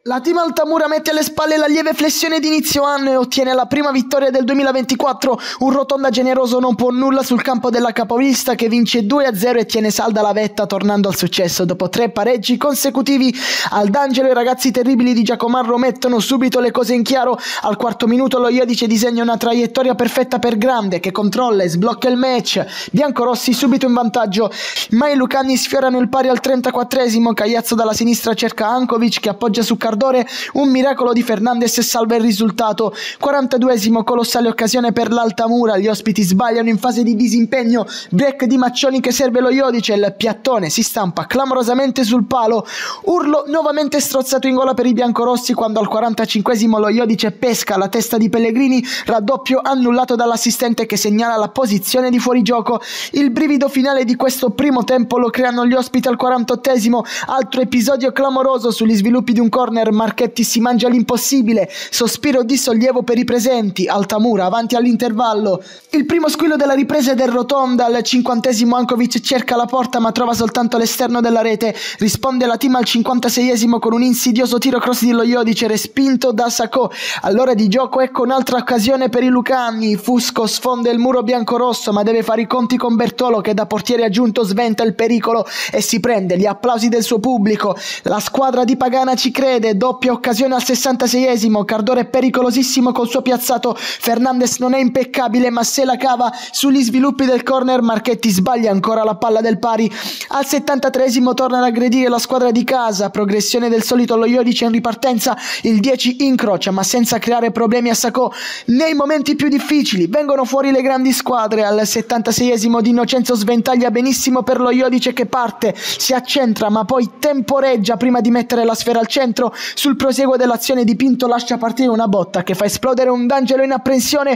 La team Altamura mette alle spalle la lieve flessione di inizio anno e ottiene la prima vittoria del 2024. Un Rotonda generoso non può nulla sul campo della capolista, che vince 2-0 e tiene salda la vetta, tornando al successo dopo 3 pareggi consecutivi. Al D'Angelo i ragazzi terribili di Giacomarro mettono subito le cose in chiaro. Al quarto minuto lo Iodice disegna una traiettoria perfetta per Grande, che controlla e sblocca il match. Biancorossi subito in vantaggio, ma i lucani sfiorano il pari al 34esimo. Cagliazzo dalla sinistra cerca Ankovic, che appoggia su Cardore, un miracolo di Fernandez salva il risultato. 42esimo, colossale occasione per l'Altamura, gli ospiti sbagliano in fase di disimpegno, break di Maccioni che serve lo Iodice, il piattone si stampa clamorosamente sul palo, urlo nuovamente strozzato in gola per i biancorossi quando al 45esimo lo Iodice pesca la testa di Pellegrini, raddoppio annullato dall'assistente che segnala la posizione di fuorigioco. Il brivido finale di questo primo tempo lo creano gli ospiti al 48esimo, altro episodio clamoroso sugli sviluppi di un corner. Marchetti si mangia l'impossibile, sospiro di sollievo per i presenti. Altamura avanti all'intervallo. Il primo squillo della ripresa è del Rotonda. Al 50esimo Ankovic cerca la porta ma trova soltanto l'esterno della rete. Risponde la team al 56esimo con un insidioso tiro cross di lo Iodice respinto da Sacco. All'ora di gioco ecco un'altra occasione per i lucani. Fusco sfonda il muro biancorosso ma deve fare i conti con Bertolo, che da portiere aggiunto sventa il pericolo e si prende gli applausi del suo pubblico. La squadra di Pagana ci crede. Doppia occasione al 66esimo, Cardore è pericolosissimo col suo piazzato, Fernandez non è impeccabile ma se la cava sugli sviluppi del corner. Marchetti sbaglia ancora la palla del pari. Al 73esimo torna ad aggredire la squadra di casa, progressione del solito lo Iodice in ripartenza, il 10 incrocia ma senza creare problemi a Sacco. Nei momenti più difficili vengono fuori le grandi squadre. Al 76esimo Di Innocenzo sventaglia benissimo per lo Iodice che parte, si accentra ma poi temporeggia prima di mettere la sfera al centro. Sul proseguo dell'azione Di Pinto lascia partire una botta che fa esplodere un D'Angelo in apprensione.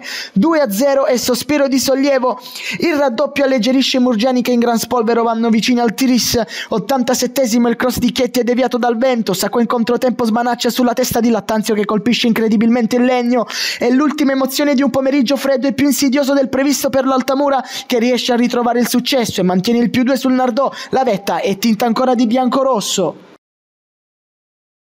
2-0 e sospiro di sollievo. Il raddoppio alleggerisce i Murgiani che in gran spolvero vanno vicini al Tiris. 87esimo, il cross di Chietti è deviato dal vento. Sacco in controtempo smanaccia sulla testa di Lattanzio che colpisce incredibilmente il legno. È l'ultima emozione di un pomeriggio freddo e più insidioso del previsto per l'Altamura, che riesce a ritrovare il successo e mantiene il +2 sul Nardò. La vetta è tinta ancora di bianco-rosso.